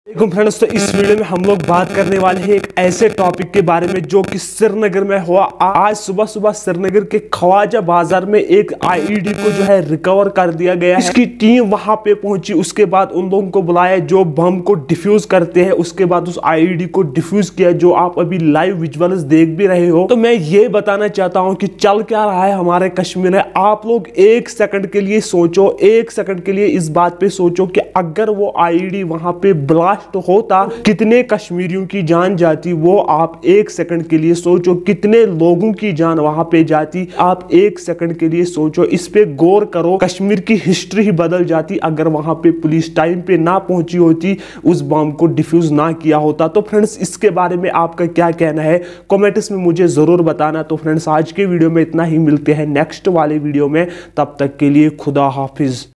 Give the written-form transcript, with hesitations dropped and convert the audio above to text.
Friends, तो इस video में हम लोग बात करने वाले हैं एक ऐसे टॉपिक के बारे में जो कि श्रीनगर में हुआ। आज सुबह सुबह श्रीनगर के ख्वाजा बाजार में एक आईईडी को जो है रिकवर कर दिया गया है। इसकी टीम वहां पे पहुंची, उसके बाद उन लोगों को बुलाया जो बम को डिफ्यूज करते हैं, उसके बाद उस आईईडी को डिफ्यूज किया, जो आप अभी लाइव विजुअल्स देख भी रहे हो। तो मैं ये बताना चाहता हूँ कि चल क्या रहा है हमारे कश्मीर में। आप लोग एक सेकंड के लिए सोचो, एक सेकंड के लिए इस बात पे सोचो कि अगर वो आईईडी वहां पे ब्लास्ट होता कितने कश्मीरियों की जान जाती। वो आप एक सेकंड के लिए सोचो, कितने लोगों की जान वहां पे जाती। आप एक सेकंड के लिए सोचो, इस पे गौर करो। कश्मीर की हिस्ट्री ही बदल जाती अगर वहां पे पुलिस टाइम पे ना पहुंची होती, उस बम को डिफ्यूज ना किया होता। तो फ्रेंड्स, इसके बारे में आपका क्या कहना है कमेंट्स में मुझे जरूर बताना। तो फ्रेंड्स, आज के वीडियो में इतना ही, मिलते हैं नेक्स्ट वाले वीडियो में। तब तक के लिए खुदा हाफिज।